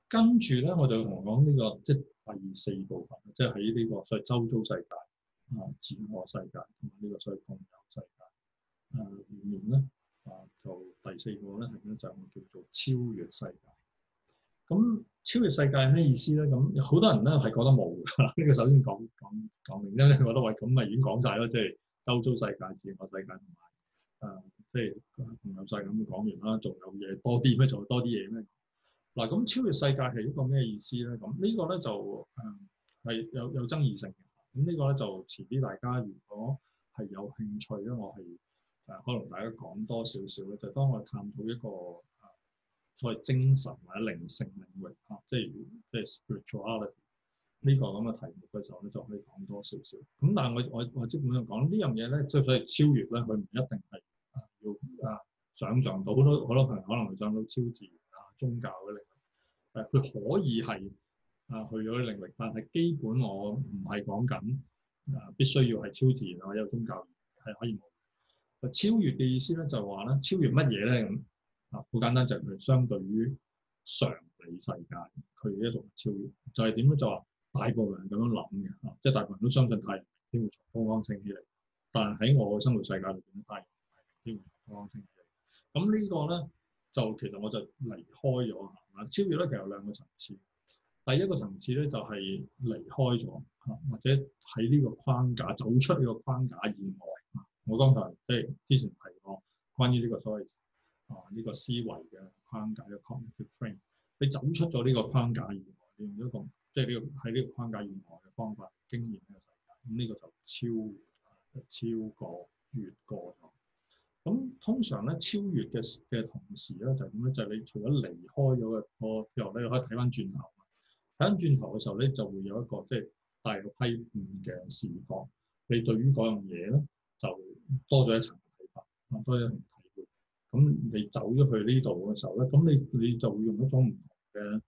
跟住咧，我就同講呢個即係第四部分，即係喺呢個所謂周遭世界自我世界同埋呢個所謂共有世界裏面咧就第四個咧係咧就叫做超越世界。咁超越世界係咩意思咧？咁有好多人咧係覺得冇㗎。呢個首先講明，因為覺得喂咁咪已經講晒咯，即係周遭世界、自我世界同埋即係共有世界咁講完啦，仲有嘢多啲咩？仲有多啲嘢咩？嗱，咁超越世界係一個咩意思咧？咁呢個咧就係有爭議性嘅。咁呢個咧就遲啲大家如果係有興趣咧，我係可能大家講多少少咧，就當我探討一個所謂精神或者靈性領域即係 spirituality 呢個咁嘅題目嘅時候咧，就可以講多少少。咁但係我基本上講呢樣嘢咧，即係所謂超越咧，佢唔一定係要想像到好多朋友可能會想到超自然宗教嘅領域，佢可以係去咗啲領域，但係基本我唔係講緊必須要係超自然或者有宗教係可以冇。超越嘅意思咧就係話咧，超越乜嘢咧咁好簡單，就係佢相對於常理世界佢嘅一種超越，就係點咧？就話大部分人咁樣諗嘅即係大部分人都相信太陽明天會從東方升起嚟，但係喺我嘅生活世界裏邊，太陽明天會從東方升起嚟。咁呢個咧就其實我就離開咗超越咧，其實有兩個層次。第一個層次咧就係離開咗或者喺呢個框架走出呢個框架以外。我剛才即係之前提過關於呢個所謂呢個思維嘅框架嘅 cognitive frame， 你走出咗呢個框架以外，你用一個即係呢個喺呢個框架以外嘅方法經驗呢個世界，咁呢個就超過越過咗。咁通常咧超越嘅同時咧就係點咧？就係你除咗離開咗個之後咧，你可以睇翻轉頭。睇翻轉頭嘅時候咧，就會有一個即係帶有批判嘅視覺。你對於嗰樣嘢咧，就多咗一層睇法，多咗一層體會。咁你走咗去呢度嘅時候咧，咁你就會用一種唔同嘅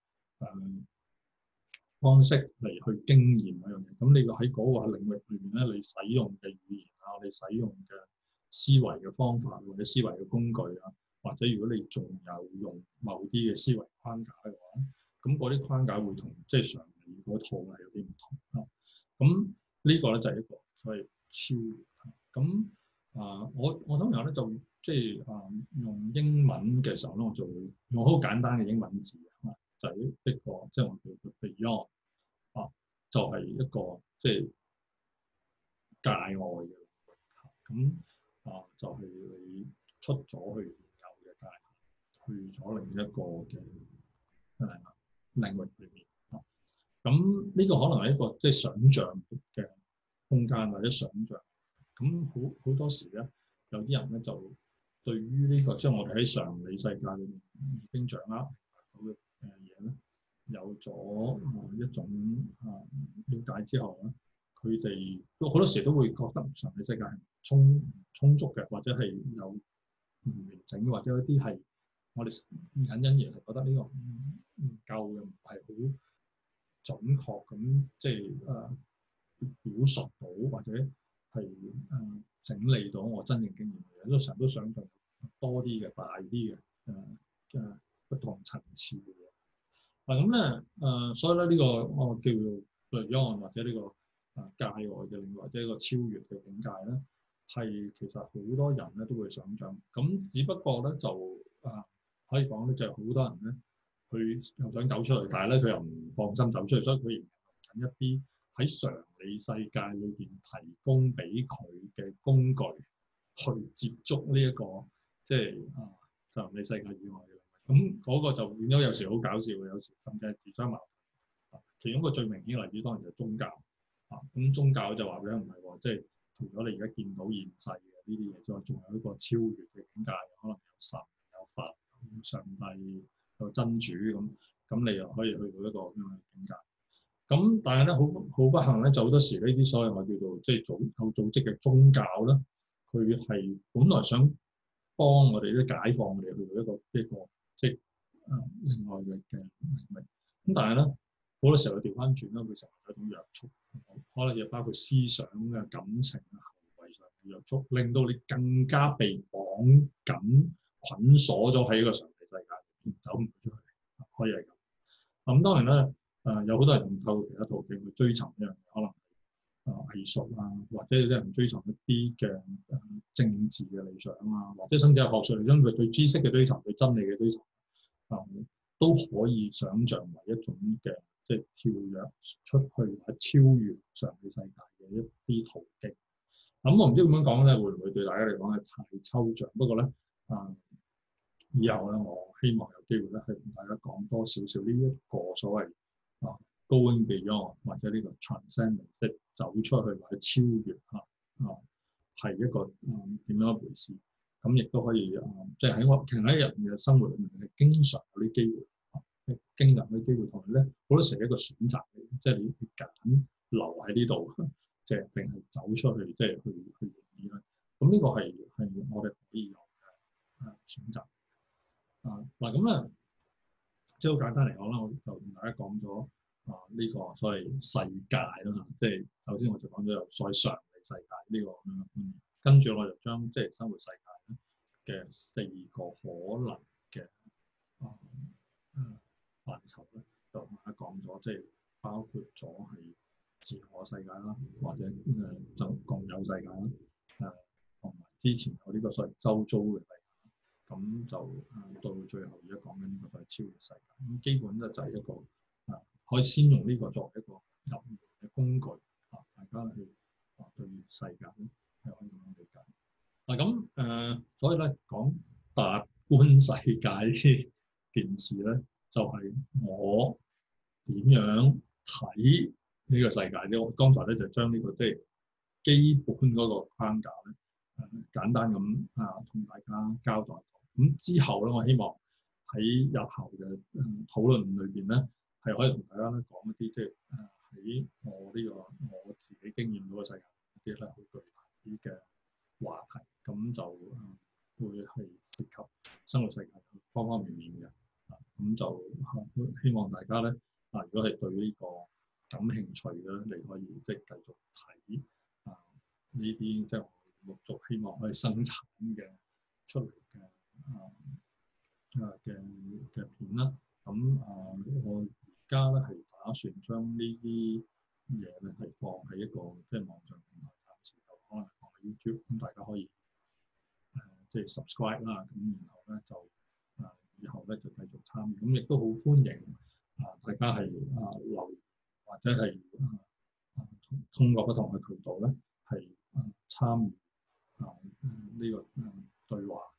方式嚟去經驗嗰樣嘢。咁你喺嗰個領域裏面咧，你使用嘅語言你使用嘅思維嘅方法或者思維嘅工具或者如果你仲有用某啲嘅思維框架嘅話，咁嗰啲框架會同即係常理嗰套係有啲唔同咁呢個咧就係一個所謂超越。咁我通常咧就即係用英文嘅時候咧，我就會用好簡單嘅英文字就係一個即係我叫做 beyond 就係一個即係界外嘅。咁就係你出咗去現有嘅界限，去咗另一個嘅領域裏面。咁呢個可能係一個即係想像嘅空間或者想像。咁好多時咧，有啲人咧就對於呢個即係我哋喺常理世界裏面已經掌握到嘅嘢咧，有咗一種了解之後咧，佢哋都好多時都會覺得常理世界係充足嘅，或者係有唔完整，或者一啲係我哋隱然係覺得呢個唔夠嘅，唔係好準確咁即係表述到或者係整理到我真正經驗嘅嘢，都成日都想像多啲嘅大啲嘅不同層次嘅嘢。咁咧所以咧呢個我叫做 beyond 或者呢個界外嘅領域，或者一個超越嘅境界咧，係其實好多人咧都會想像。咁只不過咧就可以講咧，就係好多人咧，佢又想走出嚟，但係咧佢又唔放心走出嚟，所以佢仍然用緊一啲喺常理世界裏邊提供俾佢嘅工具去接觸呢一個即係常理世界以外嘅領域。咁嗰個就變咗有時好搞笑嘅，有時甚至係自相矛盾。其中一個最明顯嘅例子當然就係宗教咁宗教就話俾人唔係喎，即係除咗你而家見到現世嘅呢啲嘢之外，仲有一個超越嘅境界，可能有神、有佛、有上帝、有真主咁你又可以去到一個咁樣嘅境界。咁但係咧好不幸咧，就好多時呢啲所謂我叫做即係有組織嘅宗教咧，佢係本來想幫我哋啲解放我哋去到一個即係另外嘅領域。咁但係咧好多時候調翻轉啦，會成為一種約束，可能亦包括思想嘅感情行為上嘅約束，令到你更加被綁緊捆鎖咗喺一個常理世界，走唔到出去，可以係咁。 咁當然咧，有好多人透過其他途徑去追尋一樣嘢，可能藝術啊，或者有啲人追尋一啲嘅政治嘅理想啊，或者甚至係學術嚟，因為對知識嘅追尋、對真理嘅追尋，都可以想像為一種嘅即係跳躍出去或者超越上嘅世界嘅一啲途徑。咁我唔知點樣講咧，會唔會對大家嚟講係太抽象？不過咧，以後咧，我希望有機會咧，係同大家講多少少呢一個所謂going beyond 或者呢個 transcendent，即係走出去或者超越係一個點樣一回事。咁亦都可以即係喺我其實喺人嘅生活裏面係經常有啲機會，經常有啲機會同埋咧好多時係一個選擇嚟，即係你揀留喺呢度，即係定係走出去，即係去遠啲咧。咁呢個係我哋可以有嘅選擇。嗱咁咧，即係好簡單嚟講啦，我就同大家講咗呢個所謂世界啦，即係首先我就講咗有所謂常理世界呢個咁樣嘅觀念，跟住我就將即係生活世界嘅4個可能嘅範疇咧，就同大家講咗，即係包括咗係自我世界啦，或者就共有世界啦，同埋之前有呢個所謂周遭嘅世界。咁就到最後而家講緊呢個就係超越世界。咁基本咧就係一個可以先用呢個作為一個入門嘅工具大家去對世界咧係可以咁樣理解。咁所以咧講達觀世界呢件事咧，就係我點樣睇呢個世界咧？我剛才咧就將呢個即係基本嗰個框架咧簡單咁同大家交代。咁之後咧，我希望喺日後嘅討論裏邊咧，係可以同大家咧講一啲即係喺我呢個我自己經驗到嘅世界一啲咧好具體嘅話題，咁就會係涉及生活世界方方面面嘅。咁就希望大家咧如果係對呢個感興趣嘅咧，你可以即係繼續睇呢啲即係陸續希望可以生產嘅出嚟嘅嘅片啦。咁我而家咧係打算將呢啲嘢咧係放喺一個即係網上平台，暫時就可能放喺 YouTube，咁大家可以即係 subscribe 啦。咁然後咧就以後咧就繼續參與。咁亦都好歡迎大家係留言或者係通過不同嘅渠道咧係參與呢個對話。